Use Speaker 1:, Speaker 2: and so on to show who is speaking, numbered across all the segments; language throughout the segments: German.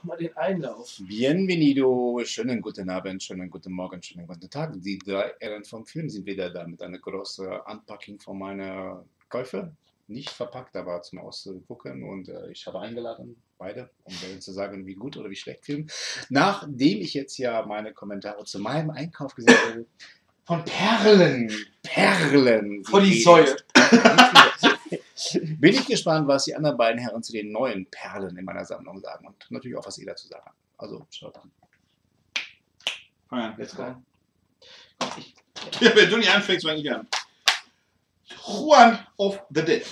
Speaker 1: mal den Einlauf.
Speaker 2: Bienvenido, schönen guten Abend, schönen guten Morgen, schönen guten Tag. Die drei Herren vom Film sind wieder da mit einer großen Unpacking von meiner Käufe. Nicht verpackt, aber zum Ausgucken. Und ich habe eingeladen, beide, um denen zu sagen, wie gut oder wie schlecht Film. Nachdem ich jetzt ja meine Kommentare zu meinem Einkauf gesehen habe, von Perlen.
Speaker 1: Vor die Säue.
Speaker 2: Bin ich gespannt, was die anderen beiden Herren zu den neuen Perlen in meiner Sammlung sagen und natürlich auch, was ihr dazu sagt. Also, schaut an.
Speaker 3: Fang an.
Speaker 1: Jetzt go.
Speaker 3: Ja, wenn du nicht anfängst, fange ich an. Juan of the Dead.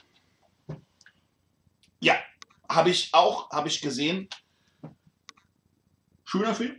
Speaker 3: Ja, habe ich gesehen. Schöner Film.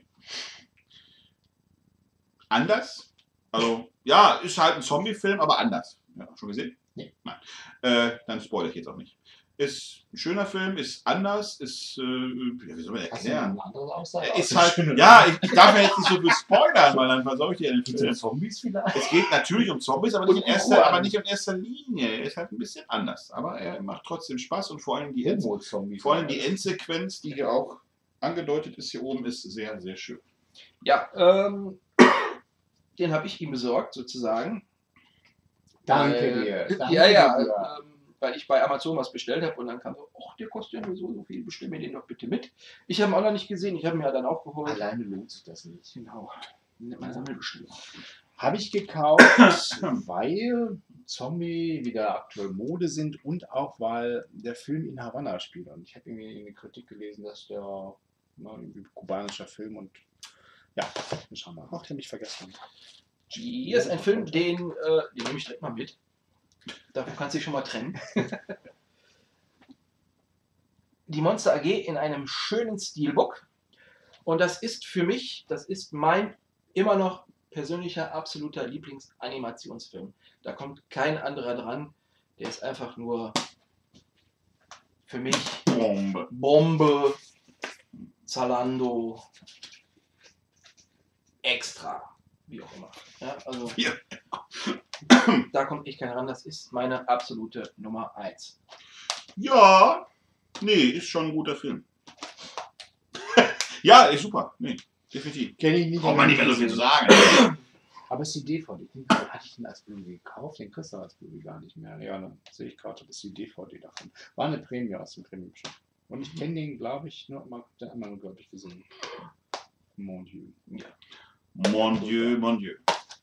Speaker 3: Anders. Also, ja, ist halt ein Zombie-Film, aber anders. Ja, schon gesehen?
Speaker 2: Nee.
Speaker 3: Nein. Dann spoilere ich jetzt auch nicht. Ist ein schöner Film, ist anders, ist, wie soll man erklären? Ist halt, ja, ich darf ja jetzt nicht so viel spoilern, weil dann versau ich dir den Film.
Speaker 2: Zombies vielleicht?
Speaker 3: Es geht natürlich um Zombies, aber nicht in erster Linie. Er ist halt ein bisschen anders. Aber er macht trotzdem Spaß und vor allem die Endsequenz, die hier auch angedeutet ist, hier oben, ist sehr, sehr schön.
Speaker 1: Ja, den habe ich ihm besorgt, sozusagen.
Speaker 2: Danke dir.
Speaker 1: Ja, weil ich bei Amazon was bestellt habe und dann kam so, ach, der kostet ja nur so viel, bestell mir den doch bitte mit. Ich habe ihn auch noch nicht gesehen, ich habe ihn ja dann auch geholt.
Speaker 2: Alleine lohnt sich das nicht.
Speaker 1: Genau. Meine Sammelbestellung.
Speaker 2: Habe ich gekauft, weil Zombie wieder aktuell Mode sind und auch weil der Film in Havanna spielt. Und ich habe irgendwie eine Kritik gelesen, dass der ein kubanischer Film und ja, schauen wir mal. Ach, den habe ich vergessen.
Speaker 1: Hier ist ein Film, den nehme ich direkt mal mit. Dafür kannst du dich schon mal trennen. Die Monster AG in einem schönen Steelbook. Und das ist für mich, das ist mein immer noch persönlicher, absoluter Lieblingsanimationsfilm. Da kommt kein anderer dran. Der ist einfach nur für mich Bombe, Zalando, extra. Wie auch immer. Ja, also,
Speaker 3: Ja.
Speaker 1: da kommt echt keiner ran. Das ist meine absolute Nummer 1.
Speaker 3: Ja, nee, ist schon ein guter Film. Ja, ist super. Nee, definitiv.
Speaker 2: Kenne ich nicht.
Speaker 3: Braucht man nicht mehr so viel zu sagen.
Speaker 2: Aber es ist die DVD. Hatte ich den als Blu-ray gekauft? Den kriegst du als Blu-ray gar nicht mehr. Ja, dann sehe ich gerade, das ist die DVD davon. War eine Prämie aus dem Premium-Shop. Und ich kenne den, glaube ich, nur einmal, glaube ich, gesehen. Mon Dieu.
Speaker 3: Ja. Mon Dieu, mon Dieu.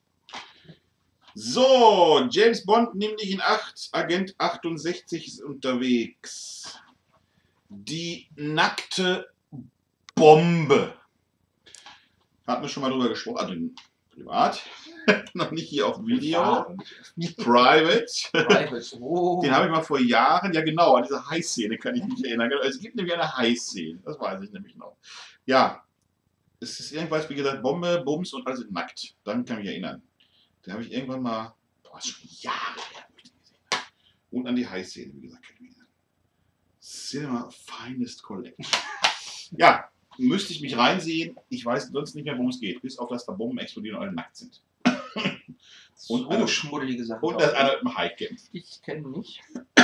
Speaker 3: So, James Bond nimmt dich in 8. Agent 68 ist unterwegs. Die nackte Bombe. Hatten wir schon mal drüber gesprochen. Also privat. Noch nicht hier auf Video. Private.
Speaker 1: Oh.
Speaker 3: Den habe ich mal vor Jahren, ja genau, an diese High-Szene kann ich mich erinnern. Es gibt nämlich eine High-Szene. Das weiß ich nämlich noch. Ja. Es ist irgendwas, wie gesagt, Bombe, Bums und alles nackt. Dann kann ich mich erinnern. Den habe ich irgendwann mal, schon Jahre her, wo ich den gesehen habe. Und an die High-Szene, wie gesagt, kann ich mich erinnern. Cinema Finest Collection. Ja, müsste ich mich reinsehen. Ich weiß sonst nicht mehr, worum es geht. Bis auf das da Bomben explodieren und alle nackt sind. Und
Speaker 1: so schmuddelige Sachen.
Speaker 3: Und das einer im High kämpft.
Speaker 1: Ich kenne nicht.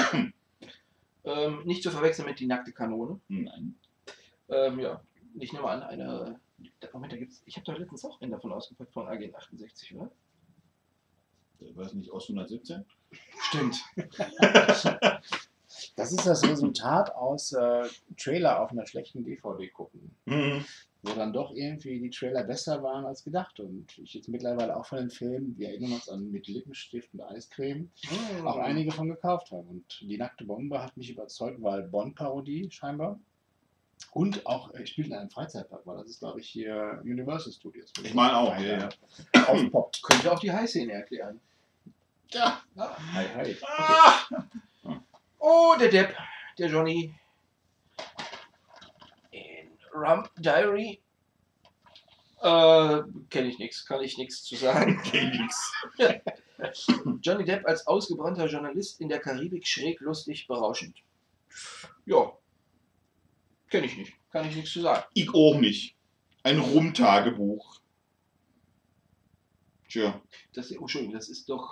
Speaker 1: Nicht zu verwechseln mit die nackte Kanone.
Speaker 3: Nein.
Speaker 1: Ja, ich nehme an, eine. Moment, da gibt's. Ich habe doch letztens auch einen davon ausgepackt von Agent 68, oder?
Speaker 3: War das nicht aus 117?
Speaker 1: Stimmt.
Speaker 2: Das ist das Resultat aus Trailer auf einer schlechten DVD gucken.
Speaker 3: Mhm.
Speaker 2: Wo dann doch irgendwie die Trailer besser waren als gedacht. Und ich jetzt mittlerweile auch von den Filmen, wir erinnern uns an mit Lippenstift und Eiscreme, auch einige von gekauft haben. Und die nackte Bombe hat mich überzeugt, weil Bond-Parodie scheinbar. Und auch, ich spiele in einem Freizeitpark, weil das ist, glaube ich, hier Universal Studios.
Speaker 3: Ich meine auch, ja.
Speaker 2: Aufpoppt.
Speaker 1: Könnte auch die High-Szene erklären.
Speaker 3: Ja.
Speaker 2: Hi, hi.
Speaker 1: Okay. Oh, der Depp, der Johnny. In Rump Diary. Kenne ich nichts, kann ich nichts zu sagen. Johnny Depp als ausgebrannter Journalist in der Karibik, schräg, lustig, berauschend. Ja. Kenne ich nicht, kann ich nichts zu sagen.
Speaker 3: Ich auch nicht. Ein Rumtagebuch. Tja.
Speaker 1: Das, Entschuldigung, das ist doch.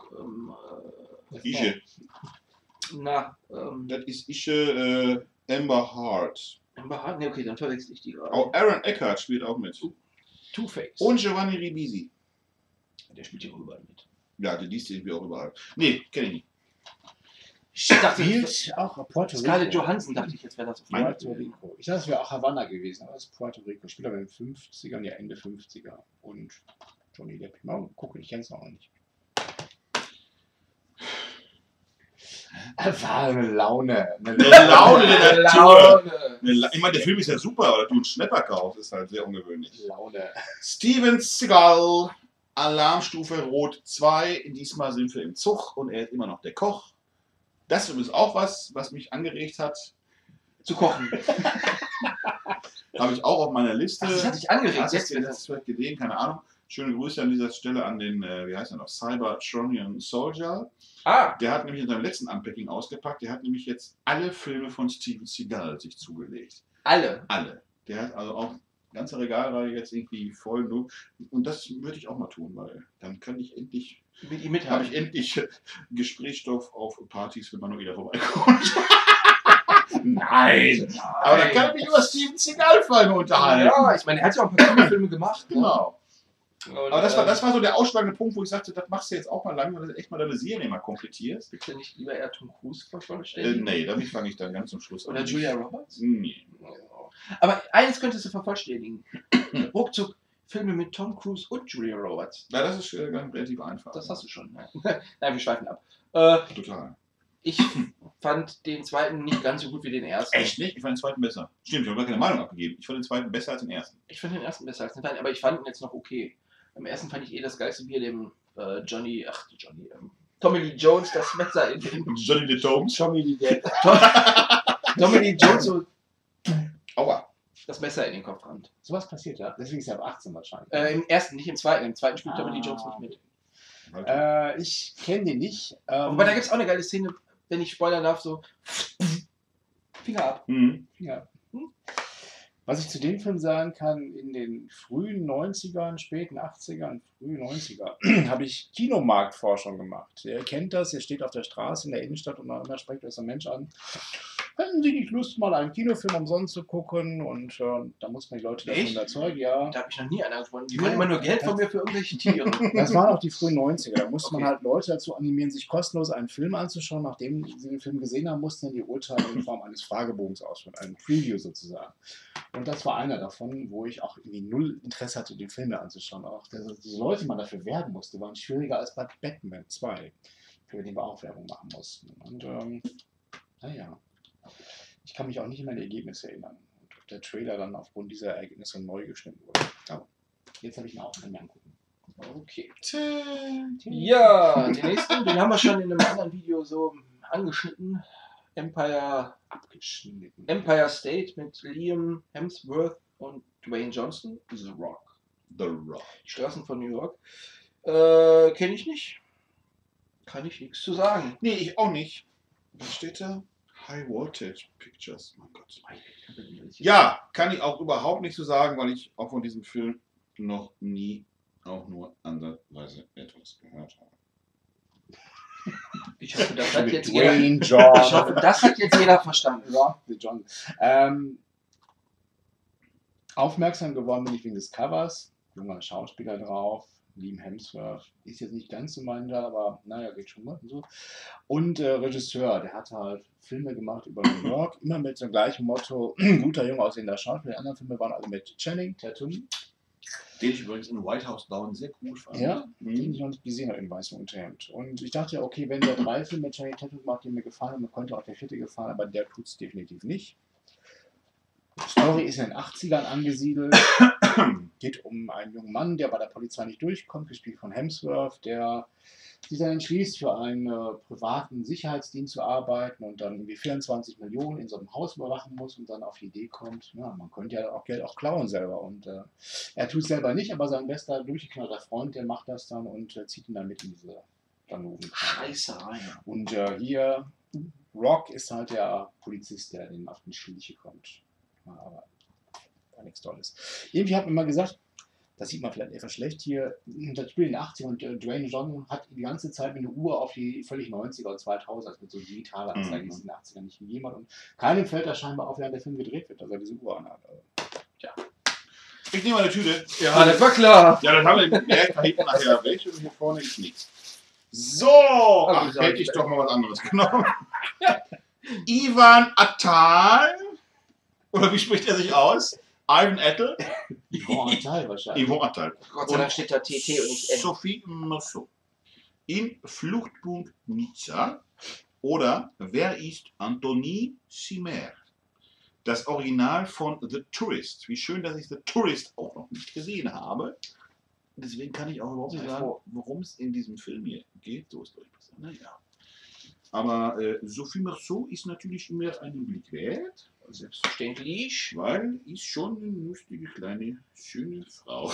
Speaker 3: Ische.
Speaker 1: Na,
Speaker 3: Das ist Ische Amber Heart.
Speaker 1: Amber Hart? Ne, okay, dann verwechsel ich die gerade.
Speaker 3: Auch Aaron Eckhart spielt auch mit.
Speaker 1: Two-Face.
Speaker 3: Und Giovanni Ribisi.
Speaker 1: Der spielt hier überall mit.
Speaker 3: Ja, die liest irgendwie auch überall. Nee, kenne ich nicht.
Speaker 1: Ich dachte,
Speaker 2: Spielt auch Puerto Rico.
Speaker 1: Scarlett Johansson, dachte ich, jetzt wäre das auf jeden
Speaker 2: Puerto Rico. Ich dachte, es wäre auch Havanna gewesen, aber es ist Puerto Rico. Spielt aber in den 50ern, ja Ende 50er. Und Johnny Depp. Mal gucken, ich kenne es noch nicht. War eine Laune.
Speaker 3: Eine Laune der Natur.
Speaker 1: Laune.
Speaker 3: Ich meine, der Film ist ja super, aber dass du einen Schnepper kaufst, ist halt sehr ungewöhnlich.
Speaker 2: Laune.
Speaker 3: Steven Seagal, Alarmstufe Rot 2. Diesmal sind wir im Zug und er ist immer noch der Koch. Das ist auch was mich angeregt hat.
Speaker 1: Zu kochen.
Speaker 3: Habe ich auch auf meiner Liste.
Speaker 1: Ach, das hat dich angeregt.
Speaker 3: Hast du
Speaker 1: Jetzt
Speaker 3: das jetzt vielleicht gesehen? Keine Ahnung. Schöne Grüße an dieser Stelle an den, wie heißt er noch, Cybertronian Soldier. Der hat nämlich in seinem letzten Unpacking ausgepackt. Der hat nämlich jetzt alle Filme von Steven Seagal sich zugelegt.
Speaker 1: Alle.
Speaker 3: Alle. Der hat also auch ganze Regalreihe jetzt irgendwie voll. Nur. Und das würde ich auch mal tun, weil dann kann ich endlich,
Speaker 1: Mit ihm
Speaker 3: habe
Speaker 1: mithaben.
Speaker 3: ich endlich Gesprächsstoff auf Partys, wenn man noch wieder vorbeikommt. Nein! Aber dann kann ich mich über Steven Seagal-Filme unterhalten.
Speaker 1: Ja, ich meine, er hat ja auch ein paar coole Filme gemacht. Ne?
Speaker 3: Genau.
Speaker 1: Und,
Speaker 3: Aber das war so der ausschlagende Punkt, wo ich sagte, das machst du jetzt auch mal lang, weil du echt mal deine Serie mal komplettierst.
Speaker 1: Willst du nicht lieber eher Tom Cruise vervollständigen?
Speaker 3: Nee, damit fange ich dann ganz zum Schluss an.
Speaker 1: Oder Julia Roberts?
Speaker 3: Nee.
Speaker 1: Aber eines könntest du vervollständigen. Ruckzuck Filme mit Tom Cruise und Julia Roberts.
Speaker 3: Na, das ist ganz relativ einfach.
Speaker 1: Das hast du schon. Ne? Nein, wir schweifen ab.
Speaker 3: Total.
Speaker 1: Ich fand den zweiten nicht ganz so gut wie den ersten.
Speaker 3: Echt nicht? Ich fand den zweiten besser. Stimmt, ich habe gar keine Meinung abgegeben. Ich fand den zweiten besser als den ersten.
Speaker 1: Ich fand den ersten besser als den zweiten, aber ich fand ihn jetzt noch okay. Am ersten fand ich das geilste Bier, dem Tommy Lee Jones das Messer in den...
Speaker 3: Johnny the Tomes.
Speaker 2: Tommy Lee Depp.
Speaker 1: Tommy Lee Jones so
Speaker 3: Aua.
Speaker 1: das Messer in den Kopf rammt.
Speaker 2: Sowas passiert, ja. Deswegen ist er ab 18 wahrscheinlich.
Speaker 1: Im ersten, nicht im zweiten. Im zweiten spielt Tommy Lee Jones nicht mit.
Speaker 2: Ich kenne den nicht.
Speaker 1: Wobei da gibt es auch eine geile Szene, wenn ich spoilern darf, so Finger ab.
Speaker 2: Ja. Was ich zu dem Film sagen kann, in den frühen 90ern, späten 80ern, frühen 90er, habe ich Kinomarktforschung gemacht. Ihr kennt das, ihr steht auf der Straße in der Innenstadt und immer spricht euch so ein Mensch an. Hätten Sie nicht Lust, mal einen Kinofilm umsonst zu gucken? Und da muss man die Leute davon überzeugen, ja.
Speaker 1: Da habe ich noch nie einer gefunden. Die wollen immer nur Geld von mir für irgendwelche Tiere.
Speaker 2: Das waren auch die frühen 90er. Da musste man
Speaker 1: Okay.
Speaker 2: halt Leute dazu animieren, sich kostenlos einen Film anzuschauen. Nachdem sie den Film gesehen haben, mussten dann die Urteile in Form eines Fragebogens ausführen, ein Preview sozusagen. Und das war einer davon, wo ich auch irgendwie null Interesse hatte, die Filme anzuschauen. Auch die Leute, die man dafür werben musste, waren schwieriger als bei Batman 2, für den wir auch Werbung machen mussten. Und naja, ich kann mich auch nicht mehr an die Ergebnisse erinnern. Und ob der Trailer dann aufgrund dieser Ereignisse neu geschnitten wurde. Aber jetzt habe ich mir auch keinen mehr angucken.
Speaker 1: Okay. Ja, den nächsten, den haben wir schon in einem anderen Video so angeschnitten. Empire State mit Liam Hemsworth und Dwayne Johnson. The Rock.
Speaker 3: The Rock.
Speaker 1: Die Straßen von New York. Kenne ich nicht. Kann ich nichts zu sagen.
Speaker 3: Nee, ich auch nicht. Was steht da? High Voltage Pictures. Mein Gott. Ja, kann ich auch überhaupt nicht so sagen, weil ich auch von diesem Film noch nie auch nur ansatzweise etwas gehört habe.
Speaker 1: Ich hoffe, das hat jetzt
Speaker 2: Dwayne
Speaker 1: jeder,
Speaker 2: Johnson.
Speaker 1: ich hoffe, das hat jetzt jeder verstanden.
Speaker 2: Rock the John. Aufmerksam geworden bin ich wegen des Covers. Junger Schauspieler drauf. Liam Hemsworth. Ist jetzt nicht ganz so mein da, aber naja, geht schon mal. Und so. Und Regisseur, der hat halt Filme gemacht über New York. Immer mit dem gleichen Motto: guter, jung aussehender Schauspieler. Die anderen Filme waren also mit Channing Tatum.
Speaker 3: Den ich übrigens in White House Down sehr cool fand.
Speaker 2: Ja, den ich noch nicht gesehen habe in weißem Unterhemd. Und ich dachte, okay, wenn der 3 Filme mit Channing Tatum macht, die mir gefallen haben, dann könnte auch der 4. gefallen, aber der tut es definitiv nicht. Die Story ist in den 80ern angesiedelt. Geht um einen jungen Mann, der bei der Polizei nicht durchkommt, gespielt von Hemsworth, der sich dann entschließt, für einen privaten Sicherheitsdienst zu arbeiten und dann irgendwie 24 Millionen in so einem Haus überwachen muss und dann auf die Idee kommt, ja, man könnte ja auch Geld auch klauen selber. Und er tut es selber nicht, aber sein bester, durchgeknallter Freund, der macht das dann und zieht ihn dann mit in diese Ganoven.
Speaker 1: Scheißerei.
Speaker 2: Und hier, Rock ist halt der Polizist, der den auf die Schliche kommt. Aber gar nichts Tolles. Irgendwie hat man mal gesagt, Das sieht man vielleicht etwas schlecht hier. Das Spiel in den 80ern und Dwayne Johnson hat die ganze Zeit mit einer Uhr auf die völlig 90er und 2000er, also mit so digitaler Anzeige, die es in den 80ern nicht jemand. Und keinem fällt da scheinbar auf, während der Film gedreht wird, dass er diese Uhr anhat. Also,
Speaker 3: Tja. Ich nehme mal eine Tüte.
Speaker 1: Ja, das war klar.
Speaker 3: Ja, dann haben wir direkt da hinten nachher welche und hier vorne ist nichts. So, ach, hätte ich doch mal was anderes genommen. Ivan Attal, oder wie spricht er sich aus? Ivan Attal?
Speaker 2: Yvonne Attal wahrscheinlich.
Speaker 3: Yvonne Attal.
Speaker 1: Gott sei Dank steht da TT und nicht N.
Speaker 3: Sophie Marceau. In Fluchtpunkt Nizza oder Wer ist Anthony Cimer? Das Original von The Tourist. Wie schön, dass ich The Tourist auch noch nicht gesehen habe. Deswegen kann ich auch überhaupt nicht sagen, worum es in diesem Film hier geht. So ist es besser. Naja. Aber Sophie Marceau ist natürlich immer einen Blick wert.
Speaker 1: Selbstverständlich.
Speaker 3: Weil ist schon eine lustige, kleine, schöne Frau.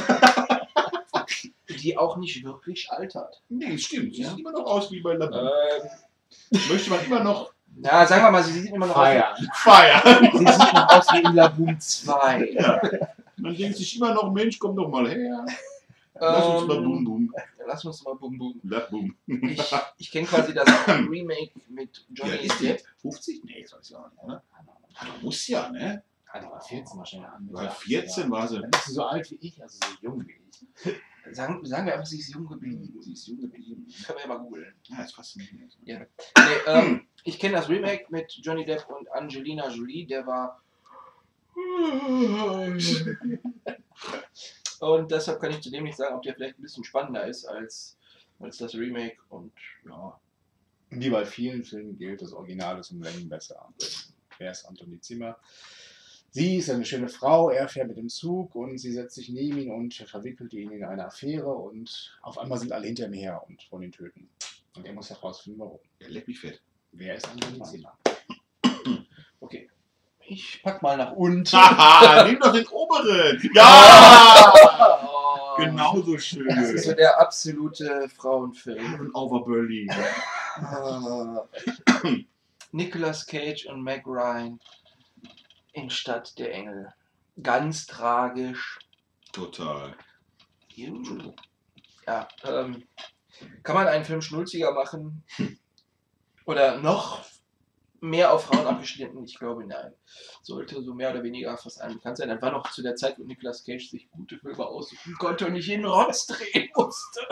Speaker 1: Die auch nicht wirklich altert.
Speaker 3: Nee, stimmt. Sie
Speaker 1: Ja.
Speaker 3: sieht immer noch aus wie bei Labu. Möchte man immer noch
Speaker 1: Na, sagen wir mal, sie sieht immer noch
Speaker 2: Feiern.
Speaker 3: feiern.
Speaker 1: aus. Sie sieht noch aus wie in Laboom 2.
Speaker 3: Ja. Man denkt sich immer noch, Mensch, komm doch mal her. Lass uns mal Bum Bum.
Speaker 1: Lass uns mal Bum Bum.
Speaker 3: Bum.
Speaker 1: Ich kenne quasi das Remake mit
Speaker 3: Ja,
Speaker 1: Johnny
Speaker 3: ist die
Speaker 1: Depp.
Speaker 3: 50? Nee, das weiß ich auch nicht, oder? Muss ja, ne?
Speaker 2: Ah, die war 14 wahrscheinlich an.
Speaker 3: Weil 14 war sie.
Speaker 2: Dann ist sie so alt wie ich, also so jung wie ich.
Speaker 1: Sagen wir einfach, sie ist jung geblieben.
Speaker 3: Sie ist jung geblieben.
Speaker 1: Können wir ja mal googeln.
Speaker 3: Ja, ist faszinierend.
Speaker 1: Ja. Nee, ich kenne das Remake mit Johnny Depp und Angelina Jolie, der war. Und deshalb kann ich zu dem nicht sagen, ob der vielleicht ein bisschen spannender ist als das Remake. Und ja.
Speaker 2: Wie bei vielen Filmen gilt, das Original ist um Längen besser. Wer ist Anthony Zimmer? Sie ist eine schöne Frau, er fährt mit dem Zug und sie setzt sich neben ihn und verwickelt ihn in eine Affäre und auf einmal sind alle hinter ihm her und wollen ihn töten. Und er muss herausfinden, warum.
Speaker 3: Ja, leck mich fett.
Speaker 2: Wer ist Anthony Zimmer?
Speaker 1: Okay. Ich pack mal nach unten.
Speaker 3: Haha, nimm doch den oberen. Ja!
Speaker 1: Oh.
Speaker 3: Genauso schön.
Speaker 1: Das ist so der absolute Frauenfilm.
Speaker 3: Heaven over Berlin.
Speaker 1: Nicolas Cage und Meg Ryan in Stadt der Engel. Ganz tragisch.
Speaker 3: Total.
Speaker 1: Ja, kann man einen Film schnulziger machen? Oder noch mehr auf Frauen abgeschnitten? Ich glaube, nein. Sollte so mehr oder weniger fast allen bekannt sein. Dann war noch zu der Zeit, wo Nicolas Cage sich gute Filme aussuchen konnte und nicht in Rotz drehen musste.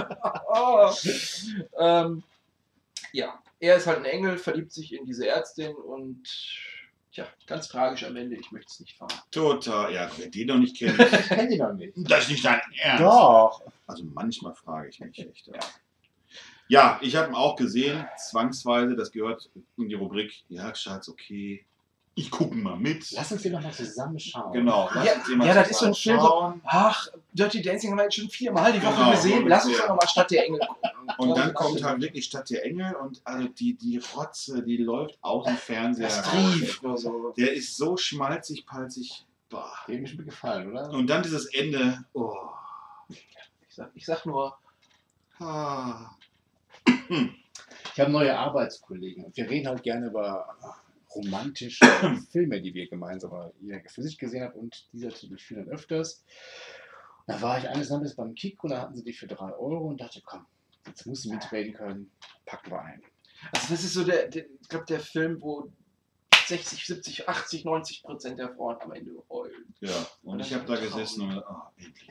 Speaker 1: Ja, er ist halt ein Engel, verliebt sich in diese Ärztin und tja, ganz tragisch am Ende. Ich möchte es nicht verraten.
Speaker 3: Total. Ja, wer den noch nicht kennt,
Speaker 2: Ich kenne die noch nicht.
Speaker 3: das ist nicht dein Ernst.
Speaker 2: Doch.
Speaker 3: Also manchmal frage ich mich echt. Ja, ich habe ihn auch gesehen, zwangsweise. Das gehört in die Rubrik, ja, Schatz, okay, ich gucke mal mit.
Speaker 2: Lass uns den nochmal zusammen schauen.
Speaker 3: Genau.
Speaker 1: Ja,
Speaker 3: uns den mal
Speaker 1: ja, das ist so ein
Speaker 3: zusammen
Speaker 1: Film, so,
Speaker 3: schauen.
Speaker 1: ach, Dirty Dancing haben wir jetzt schon 4-mal die Woche
Speaker 3: Genau,
Speaker 1: gesehen. Lass uns
Speaker 3: ungefähr.
Speaker 1: doch nochmal Stadt der Engel gucken.
Speaker 3: Und dann kommt halt wirklich Stadt der Engel und also die Rotze, die läuft aus dem Fernseher
Speaker 1: Das
Speaker 3: raus.
Speaker 1: Trief nur so.
Speaker 3: Der ist so schmalzig, palzig. Boah.
Speaker 2: Dem ist mir gefallen, oder?
Speaker 3: Und dann dieses Ende. Oh.
Speaker 1: Ich sag nur,
Speaker 3: Ah.
Speaker 2: Ich habe neue Arbeitskollegen und wir reden halt gerne über romantische Filme, die wir gemeinsam oder jeder für sich gesehen hat und dieser Titel fiel dann öfters. Da war ich eines Abends beim Kick und da hatten sie die für 3 Euro und dachte, komm, jetzt musst du mitreden können, packen wir ein.
Speaker 1: also das ist so ich glaube, der Film, wo 60, 70, 80, 90% der Frauen am Ende heulen.
Speaker 3: Ja, und ich habe da gesessen und gedacht, oh, endlich.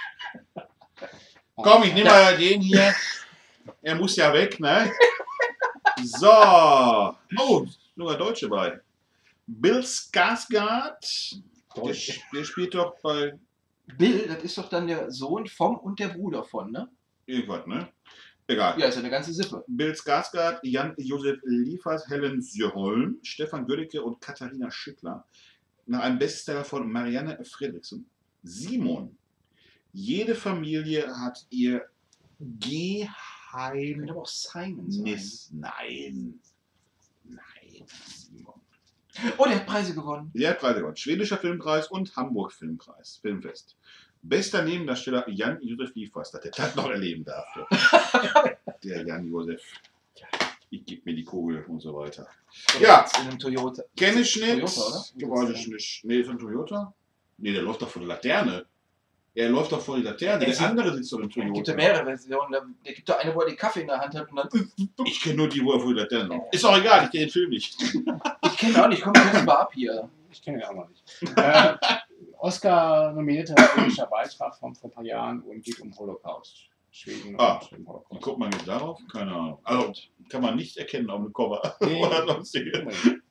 Speaker 2: Oh,
Speaker 3: Komm, ich nehme mal den hier. Er muss ja weg, ne? So. Oh, sogar Deutsche bei. Bill Skarsgård. Der spielt doch bei
Speaker 1: Bill, das ist doch dann der Sohn vom und der Bruder von, ne?
Speaker 3: irgendwas, ne? Egal.
Speaker 1: Ja, ist ja eine ganze Sippe.
Speaker 3: Bill Skarsgård, Jan-Josef Liefers, Helen Sjöholm, Stefan Gödicke und Katharina Schickler. Nach einem Bestseller von Marianne Fredriksson. Simon. Jede Familie hat ihr
Speaker 1: Könnte aber auch Simon sein.
Speaker 3: Geheimnis. Nein. Nein, Simon.
Speaker 1: Oh, der hat Preise gewonnen.
Speaker 3: Der hat Preise gewonnen. Schwedischer Filmpreis und Hamburg Filmfest. Bester Nebendarsteller Jan-Josef Liefers, dass der das noch erleben darf. Der Jan-Josef. Ich gebe mir die Kugel und so weiter. Ja.
Speaker 1: Jetzt in einem Toyota.
Speaker 3: Kenne ich nicht.
Speaker 1: Toyota, oder?
Speaker 3: Weiß ich nicht. Nee, ist ein Toyota? Nee, der läuft doch von der Laterne. Er läuft doch vor die Laterne. Der andere sitzt doch im
Speaker 1: Es gibt ja
Speaker 3: Toyota.
Speaker 1: mehrere Versionen. Da gibt doch eine, wo er den Kaffee in der Hand hat und dann.
Speaker 3: Ich kenne nur die, wo er vor die Laterne läuft. Ist auch egal, ich kenne den Film nicht.
Speaker 1: Ich kenne auch nicht, komm kurz mal ab hier.
Speaker 2: Ich kenne ihn auch noch nicht. Oscar-nominierter schwedischer Beitrag von vor ein paar Jahren und geht um Holocaust. Schweden und im Holocaust.
Speaker 3: Guckt man jetzt darauf? Keine Ahnung. Also kann man nicht erkennen auf dem Cover.
Speaker 2: Nee.
Speaker 3: Oder sonstige.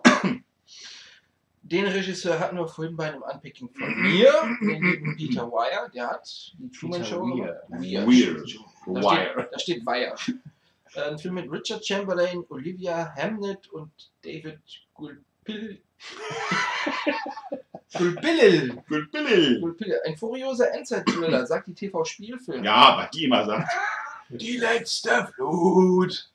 Speaker 1: Den Regisseur hatten wir vorhin bei einem Unpacking von mir, den lieben Peter Weir, der hat die Truman
Speaker 2: Peter
Speaker 1: Show
Speaker 2: Weir.
Speaker 3: Weir.
Speaker 1: Da
Speaker 3: Wire.
Speaker 1: steht Weir. Ein Film mit Richard Chamberlain, Olivia Hamnet und David Gulpilil. Gulpilil. Ein furioser Endzeit-Thriller, sagt die TV-Spielfilm.
Speaker 3: Ja, was die immer sagt.
Speaker 1: Die letzte Flut.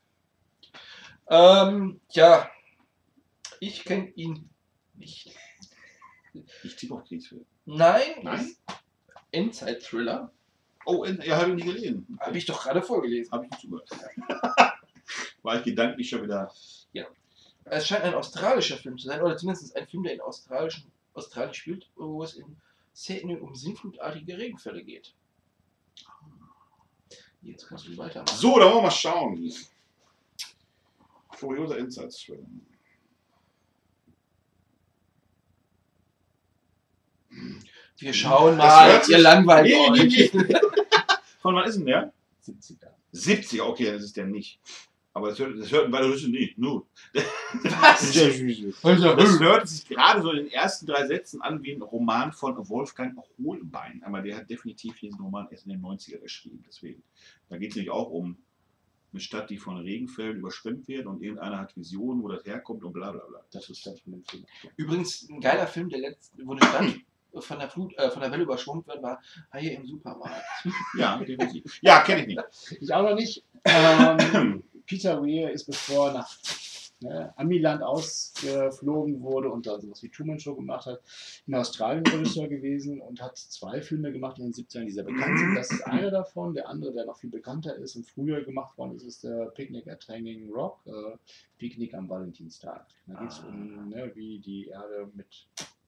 Speaker 1: Ja, ich kenne ihn nicht.
Speaker 3: Ich tippe auf Kriegsfilm.
Speaker 1: Nein,
Speaker 3: Nein?
Speaker 1: ist Endzeit-Thriller.
Speaker 3: Oh, ja, habe ich nicht gelesen.
Speaker 1: Habe ich doch gerade vorgelesen.
Speaker 3: Habe ich nicht zugehört. War ich gedanklich schon wieder.
Speaker 1: Es scheint ein australischer Film zu sein, oder zumindest ein Film, der in Australien spielt, wo es in Szenen um sinnflutartige Regenfälle geht. Jetzt kannst du weitermachen.
Speaker 3: So, da wollen wir mal schauen. Furioser Inside-Thriller.
Speaker 1: Wir schauen
Speaker 3: Das
Speaker 1: mal,
Speaker 3: hört sich-
Speaker 1: ihr langweilt
Speaker 3: Nee.
Speaker 1: euch.
Speaker 3: Von wann ist denn der?
Speaker 2: 70er.
Speaker 3: 70er, okay, das ist der nicht. Aber das hört weil das nicht. Nur.
Speaker 1: Was?
Speaker 3: Das hört sich gerade so in den ersten 3 Sätzen an wie ein Roman von Wolfgang Holbein. Aber der hat definitiv diesen Roman erst in den 90er geschrieben. Deswegen. Da geht es nämlich auch um eine Stadt, die von Regenfällen überschwemmt wird und irgendeiner hat Visionen, wo das herkommt und bla bla bla.
Speaker 2: Das ist das von dem Film.
Speaker 1: Übrigens, ein geiler Film, wo eine Stadt von der Flut, von der Welle überschwemmt wird, war Haie im Supermarkt.
Speaker 3: Ja, definitiv. Ja, kenne ich nicht.
Speaker 2: Ich auch noch nicht. Peter Weir ist, bevor er nach Amiland ausgeflogen wurde und dann sowas wie Truman Show gemacht hat, in Australien Regisseur gewesen und hat 2 Filme gemacht in den 70ern, die sehr bekannt sind. Das ist einer davon. Der andere, der noch viel bekannter ist und früher gemacht worden ist, ist der Picnic at Hanging Rock, Picknick am Valentinstag. Da geht es um, wie die Erde mit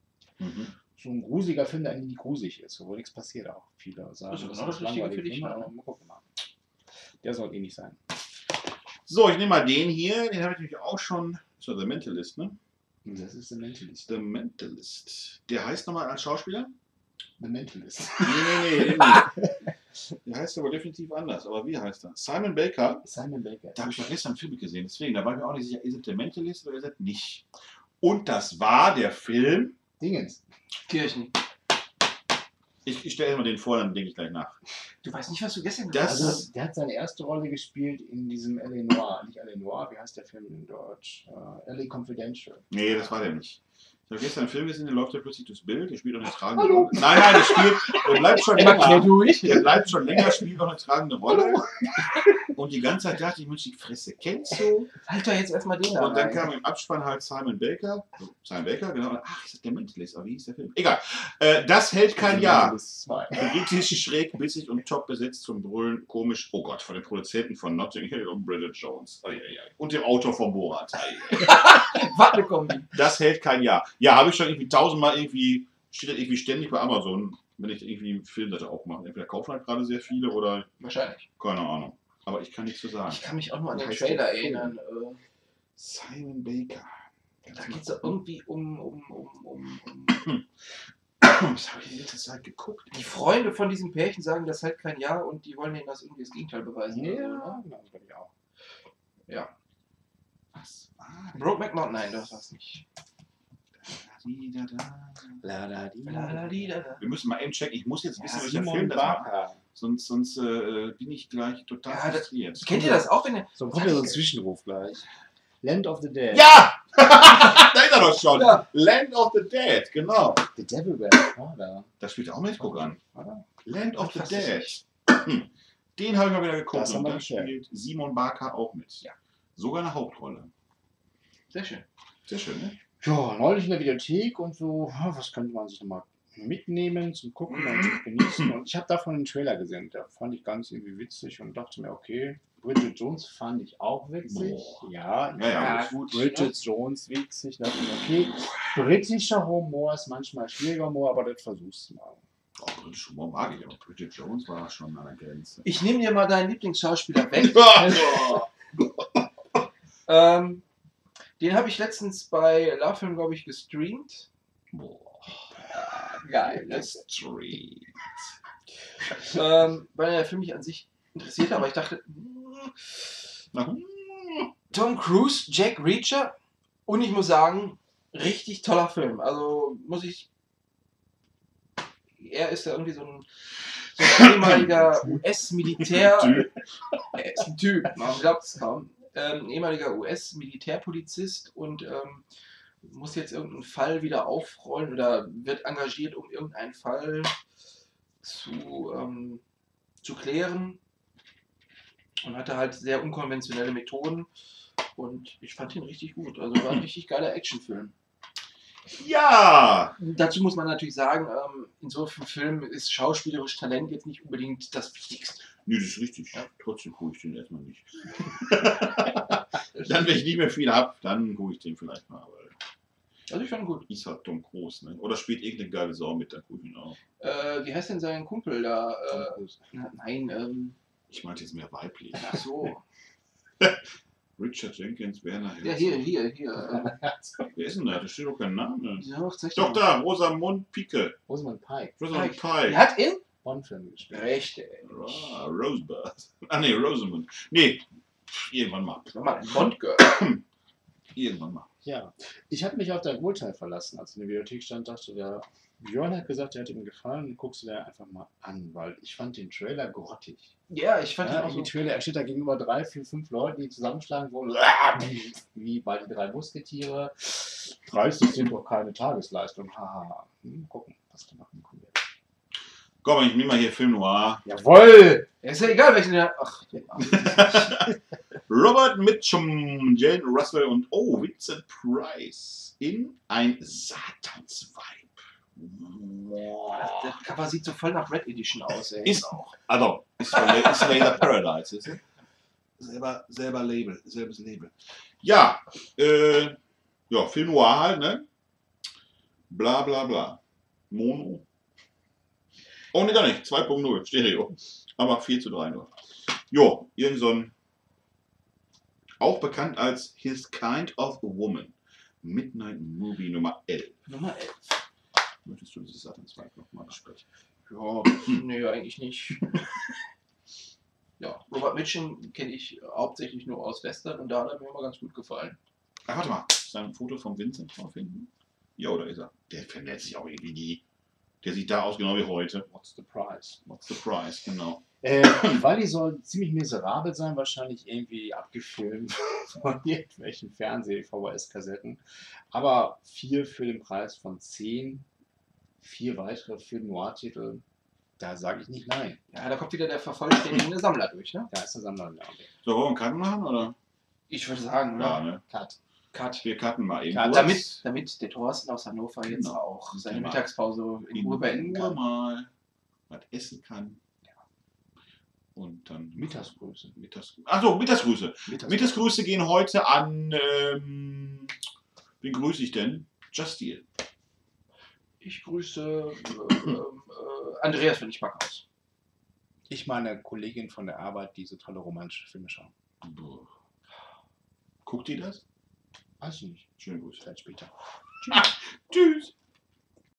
Speaker 2: so ein gruseliger Film, der eigentlich nicht gruselig ist, wo nichts passiert auch. Viele sagen,
Speaker 1: Das ist genau das Richtige für dich,
Speaker 2: aber mal gucken mal. Der soll ähnlich sein.
Speaker 3: So, ich nehme mal den hier. Den habe ich nämlich auch schon. Das war The Mentalist, ne?
Speaker 2: Und das ist The Mentalist.
Speaker 3: The Mentalist. Der heißt nochmal als Schauspieler?
Speaker 2: The Mentalist.
Speaker 3: Nee. Der heißt aber definitiv anders. Aber wie heißt er? Simon Baker.
Speaker 2: Simon Baker.
Speaker 3: Da habe ich doch gestern einen Film gesehen. Deswegen, da war ich mir auch nicht sicher, ist es The Mentalist oder ist es nicht? Und das war der Film.
Speaker 2: Dingens.
Speaker 1: Kirchen.
Speaker 3: Ich stelle immer den vor, dann denke ich gleich nach.
Speaker 1: Du weißt nicht, was du gestern
Speaker 3: Das-
Speaker 1: gesagt hast.
Speaker 2: Also, der hat seine erste Rolle gespielt in diesem L.A. Noir. Nicht L.A. Noir, wie heißt der Film in Deutsch? L.A. Confidential.
Speaker 3: Nee, das war der nicht. Ich habe gestern einen Film gesehen, der läuft ja plötzlich durchs Bild. Der spielt auch eine tragende
Speaker 2: Hallo.
Speaker 3: Rolle. Nein, der bleibt schon
Speaker 1: Immer quer
Speaker 3: länger.
Speaker 1: durch.
Speaker 3: Der bleibt schon länger, spielt auch eine tragende Rolle. Und die ganze Zeit dachte ich, Mensch, die Fresse kennst du?
Speaker 1: Halt doch jetzt erstmal den da
Speaker 3: Und dann
Speaker 1: rein.
Speaker 3: kam im Abspann halt Simon Baker, genau. Und ach, ist das der Mentalist? Aber wie hieß der Film? Egal. Das hält kein Jahr.
Speaker 2: Das 2.
Speaker 3: Britisch, schräg, bissig und top besetzt zum Brüllen. Komisch. Oh Gott, von den Produzenten von Notting Hill und Bridget Jones. Ei, ei, ei. Und dem Autor von Borat. Ei, ei.
Speaker 1: Warte, Kombi.
Speaker 3: Das hält kein Jahr. Ja, habe ich schon irgendwie 1000-mal irgendwie, steht das irgendwie ständig bei Amazon, wenn ich irgendwie einen Film das auch mache. Entweder kaufen halt gerade sehr viele oder
Speaker 1: Wahrscheinlich.
Speaker 3: keine Ahnung. Aber ich kann nichts zu sagen.
Speaker 1: Ich kann mich auch nur an den
Speaker 2: Heißt
Speaker 1: Trailer
Speaker 2: der Film?
Speaker 1: erinnern.
Speaker 3: Simon Baker.
Speaker 1: Da geht es ja irgendwie um
Speaker 3: Was habe ich die letzte Zeit geguckt?
Speaker 1: die Freunde von diesem Pärchen sagen, das halt kein Ja und die wollen denen das irgendwie das Gegenteil beweisen. oder so,
Speaker 2: Ja,
Speaker 1: ne?
Speaker 2: genau, das glaube ich auch.
Speaker 1: Ja.
Speaker 3: Was war denn?
Speaker 1: Brokeback Mountain, nein, das war's nicht.
Speaker 3: Wir müssen mal eben checken. Ich muss jetzt wissen, welcher
Speaker 2: Simon
Speaker 3: Film das war.
Speaker 2: Baker.
Speaker 3: Sonst bin ich gleich total
Speaker 1: Ja, das-
Speaker 3: frustriert.
Speaker 1: Kennt ihr das auch, wenn ihr.
Speaker 2: So, kommt ja so ein Zwischenruf gleich. Land of the Dead.
Speaker 3: Ja! Da ist er doch schon.
Speaker 1: Ja.
Speaker 3: Land of the Dead, genau.
Speaker 2: The Devil Wears Prada.
Speaker 3: Das spielt auch mit, guck an.
Speaker 2: Oder?
Speaker 3: Land of the
Speaker 1: Fast
Speaker 3: Dead. Den habe ich mal wieder geguckt.
Speaker 2: Das haben
Speaker 3: Und
Speaker 2: wir
Speaker 3: da
Speaker 2: geschafft.
Speaker 3: spielt Simon Baker auch mit.
Speaker 1: Ja.
Speaker 3: Sogar eine Hauptrolle.
Speaker 1: Sehr schön.
Speaker 3: Sehr schön, ne?
Speaker 2: Ja, neulich in der Videothek und so, was könnte man sich nochmal mitnehmen, zum Gucken und zum Genießen. Und ich habe davon einen Trailer gesehen, der fand ich ganz irgendwie witzig und dachte mir, okay, Bridget Jones fand ich auch witzig.
Speaker 3: Boah.
Speaker 2: Ja,
Speaker 3: gut.
Speaker 2: Bridget Jones witzig, dachte mir, okay, britischer Humor ist manchmal schwieriger Humor, aber das versuchst du mal.
Speaker 3: Oh, britische Humor mag ich, aber Bridget Jones war schon an der Grenze.
Speaker 1: Ich nehme dir mal deinen Lieblingsschauspieler weg. Den habe ich letztens bei LoveFilm, glaube ich, gestreamt.
Speaker 3: Boah,
Speaker 1: Geil, ne?
Speaker 3: Street.
Speaker 1: Weil der Film mich an sich interessiert, aber ich dachte, Tom Cruise, Jack Reacher, und ich muss sagen, richtig toller Film. Also er ist ja irgendwie so ein ehemaliger US-Militär, er ist ein Typ, man glaubt es kaum, ehemaliger US-Militärpolizist und muss jetzt irgendeinen Fall wieder aufrollen oder wird engagiert, um irgendeinen Fall zu klären, und hatte halt sehr unkonventionelle Methoden, und ich fand ihn richtig gut. Also war ein richtig geiler Actionfilm.
Speaker 3: Ja!
Speaker 1: Dazu muss man natürlich sagen, in so einem Film ist schauspielerisch Talent jetzt nicht unbedingt das Wichtigste.
Speaker 3: Nee, das ist richtig. Ja. Trotzdem gucke ich den erstmal nicht. Dann, wenn ich nicht mehr viel habe, dann gucke ich den vielleicht mal. Aber
Speaker 1: Also ich fand ihn gut.
Speaker 3: ist halt Tom Cruise, ne? Oder spielt irgendeine geile Sau mit, dann gucke ich ihn auch.
Speaker 1: Wie heißt denn sein Kumpel da? Nein,
Speaker 3: Ich meinte jetzt mehr weiblich.
Speaker 1: ach so.
Speaker 3: Richard Jenkins, Werner
Speaker 1: Ja,
Speaker 3: Herzog.
Speaker 1: hier.
Speaker 3: Wer ist denn da? Da steht doch kein Name.
Speaker 1: Doch,
Speaker 3: Doch da, Rosamund Pike.
Speaker 2: Rosamund Pike,
Speaker 3: Rosamund
Speaker 1: Der
Speaker 3: Pike.
Speaker 1: hat in?
Speaker 2: Bond-Film gespielt.
Speaker 1: Richtig.
Speaker 3: Ah, Rosebud. Ah ne, Rosamund. Nee, irgendwann mal.
Speaker 1: Das war mal ein Bond-Girl.
Speaker 3: Irgendwann mal.
Speaker 2: Ja, ich habe mich auf dein Urteil verlassen, als in der Bibliothek stand, dachte, der Björn hat gesagt, der hat ihm gefallen, guckst du dir einfach mal an, weil ich fand den Trailer grottig.
Speaker 1: Ja, ich fand ihn
Speaker 2: Ja,
Speaker 1: auch
Speaker 2: die
Speaker 1: so.
Speaker 2: Trailer, er steht da gegenüber 3, 4, 5 Leuten, die zusammenschlagen wollen, wie bei den 3 Musketiere. 30 sind doch keine Tagesleistung, haha. Gucken, was da machen können.
Speaker 3: Komm, ich nehme mal hier Film Noir.
Speaker 2: Jawohl!
Speaker 1: Ja, ist ja egal, welchen der. Ach,
Speaker 3: Robert Mitchum, Jane Russell und Vincent Price in ein Satansweib.
Speaker 1: das Cover sieht so voll nach Red Edition aus, ey.
Speaker 3: Ist auch. Also, ist Laser Paradise. Ist selber Label, selbes Label. Ja, Film Noir halt, ne? Bla bla bla. Mono. Oh, ne, gar nicht. 2.0, Stereo. Aber 4:3 nur. Jo, irgend so ein, auch bekannt als His Kind of a Woman. Midnight Movie Nummer 11.
Speaker 1: Nummer 11.
Speaker 3: Möchtest du dieses Satansweib nochmal besprechen?
Speaker 1: Ja, nee, eigentlich nicht. Ja, Robert Mitchum kenne ich hauptsächlich nur aus Western, und da hat er mir immer ganz gut gefallen.
Speaker 3: Ach, warte mal. Ist da ein Foto von Vincent drauf hinten? Ja, oder ist er? Der vernetzt sich auch irgendwie nie. Der sieht da aus, genau wie heute.
Speaker 2: What's the price?
Speaker 3: What's the price, genau.
Speaker 2: Wally soll ziemlich miserabel sein, wahrscheinlich irgendwie abgefilmt von irgendwelchen Fernseh-VHS-Kassetten. Aber 4 für den Preis von 10, 4 weitere Film Noir-Titel, da sage ich nicht nein.
Speaker 1: Ja, da kommt wieder der vervollständigende Sammler durch, ne?
Speaker 2: Da ist der Sammler. Ja, okay.
Speaker 3: So, wollen wir einen Cut machen, oder?
Speaker 1: Ich würde sagen,
Speaker 3: Ja,
Speaker 1: ne?
Speaker 3: ne?
Speaker 2: Cut.
Speaker 1: Cut.
Speaker 3: Wir cutten mal eben.
Speaker 2: Cut.
Speaker 3: kurz.
Speaker 1: Damit der Thorsten aus Hannover jetzt
Speaker 3: Genau.
Speaker 1: auch seine
Speaker 3: Genau.
Speaker 1: Mittagspause in Ruhe beenden kann.
Speaker 3: mal was essen kann. Und dann
Speaker 2: Mittagsgrüße.
Speaker 3: Achso, Mittagsgrüße. Mittagsgrüße gehen heute an, wen grüße ich denn? Justil.
Speaker 1: Ich grüße Andreas von Backhaus.
Speaker 2: Ich meine Kollegin von der Arbeit, die so tolle romantische Filme schauen.
Speaker 3: Guckt ihr das?
Speaker 2: Weiß ich nicht.
Speaker 3: Schöne Grüße.
Speaker 2: Vielleicht später.
Speaker 3: Tschüss.